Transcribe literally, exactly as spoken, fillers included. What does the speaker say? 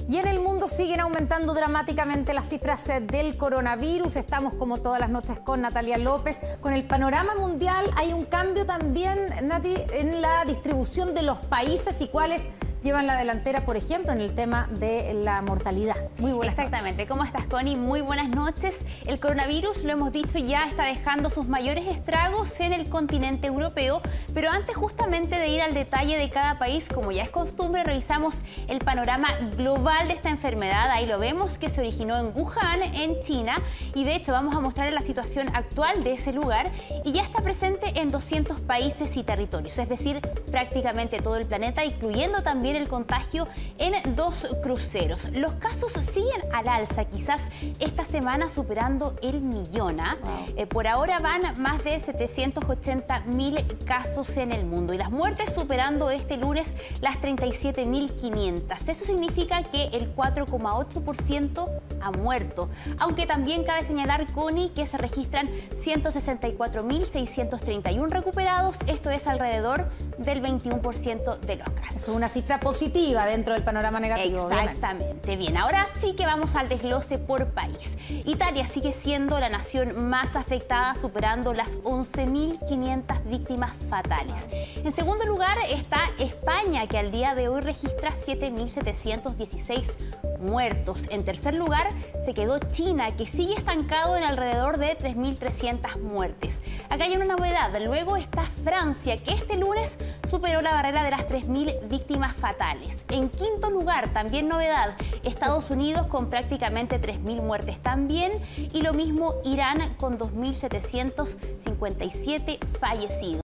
Y en el mundo siguen aumentando dramáticamente las cifras del coronavirus. Estamos como todas las noches con Natalia López. Con el panorama mundial hay un cambio también, Nati, en la distribución de los países y cuáles llevan la delantera, por ejemplo, en el tema de la mortalidad. Muy buenas Exactamente. noches. ¿Cómo estás, Connie? Muy buenas noches. El coronavirus, lo hemos dicho, ya está dejando sus mayores estragos en el continente europeo, pero antes justamente de ir al detalle de cada país, como ya es costumbre, revisamos el panorama global de esta enfermedad. Ahí lo vemos, que se originó en Wuhan, en China, y de hecho vamos a mostrar la situación actual de ese lugar, y ya está presente en doscientos países y territorios, es decir, prácticamente todo el planeta, incluyendo también el contagio en dos cruceros. Los casos siguen al alza, quizás esta semana superando el millón. ¿eh? Wow. Eh, por ahora van más de setecientos ochenta mil casos en el mundo y las muertes superando este lunes las treinta y siete mil quinientas. Eso significa que el cuatro coma ocho por ciento ha muerto, aunque también cabe señalar, Connie, que se registran ciento sesenta y cuatro mil seiscientos treinta y uno recuperados. Esto es alrededor del veintiuno por ciento de los casos. Es una cifra positiva dentro del panorama negativo. Exactamente. Obviamente. Bien, ahora sí que vamos al desglose por país. Italia sigue siendo la nación más afectada, superando las once mil quinientas víctimas fatales. En segundo lugar está España, que al día de hoy registra siete mil setecientos dieciséis muertos. En tercer lugar se quedó China, que sigue estancado en alrededor de tres mil trescientas muertes. Acá hay una novedad. Luego está Francia, que este lunes superó la barrera de las tres mil víctimas fatales. En quinto lugar, también novedad, Estados Unidos con prácticamente tres mil muertes también, y lo mismo Irán con dos mil setecientos cincuenta y siete fallecidos.